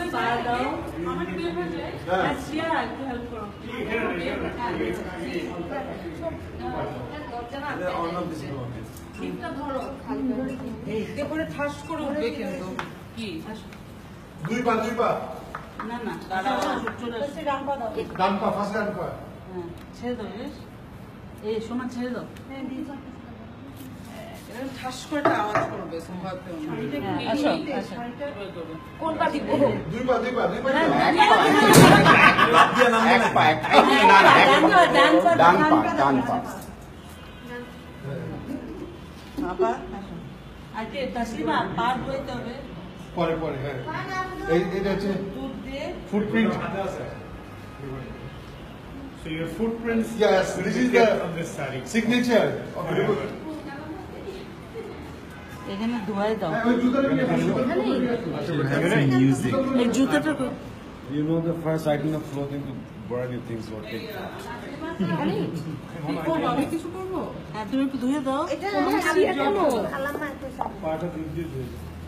পা দাও আমাকে বের হয়ে যায় আসিয়া একটু হেল্প করো লিফটটা ধরো এই করে ঠাস করে উঠবে কিন্তু কি দুই পা না না দাঁড়াও চলে আসছে ডান পা ফার্স্ট ডান পা হ্যাঁ ছেড়ে দাও বেশ এই সমান ছেড়ে দাও হ্যাঁ দিয়েছো এরকম ঠাস করে একটা আওয়াজ করবে সম্ভব আসো আসো কোনটা দিব দুই পা এক পা ডান পা আবার আর কি তসলিমা পার হইতে হবে পরে হ্যাঁ এটা হচ্ছে দুধ দিয়ে footprint So your footprints yes this is the on this saree. signature of the river এখানে ধোয়াই দাও ওই জুতাটা music. এই জুতাটা You know the first item of clothing to burn your things or take. আমি কিছু করবো হ্যাঁ তুমি একটু ধুয়ে দাও Part of Indian